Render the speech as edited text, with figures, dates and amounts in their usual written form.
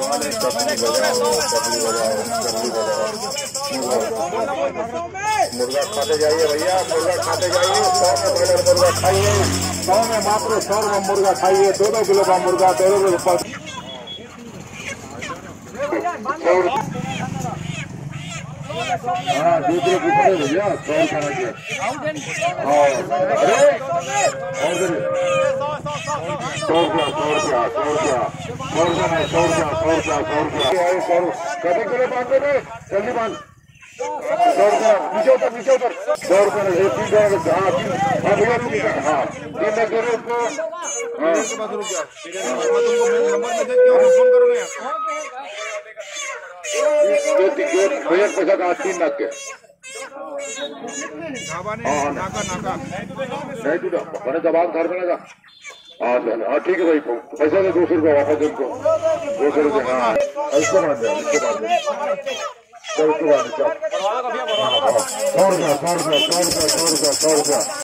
मुर्गा खाते जाइए भैया, मुर्गा खाते जाइए। 100 में ब्रॉयलर मुर्गा खाइए, 100 में मात्र 100 में मुर्गा खाइए। 2-2 किलो का मुर्गा 2 रुपये। हाँ, दूसरे पूछे भैया 100 खाना चाहिए। कभी किलो बांधे थे जल्दी बांध। 100 रुपया नीचे उतर 100 रुपये एक 3 हाँ भैया 3 लाख दे रहे उसको। भैया पैसा कहा 3 लाख के। नहीं टूटा मैंने दबाव घर में लगा। हाँ चल हाँ ठीक है भाई, पैसा दे 200 रुपये वापस दे उनको 200 रुपये। हाँ इसको बांध दे, इसको बांध दे, चल इसको बांध दे, चल 100 रुपया 100 रुपया 100 रुपया 100 रुपया 100 रुपया 100 रुपया।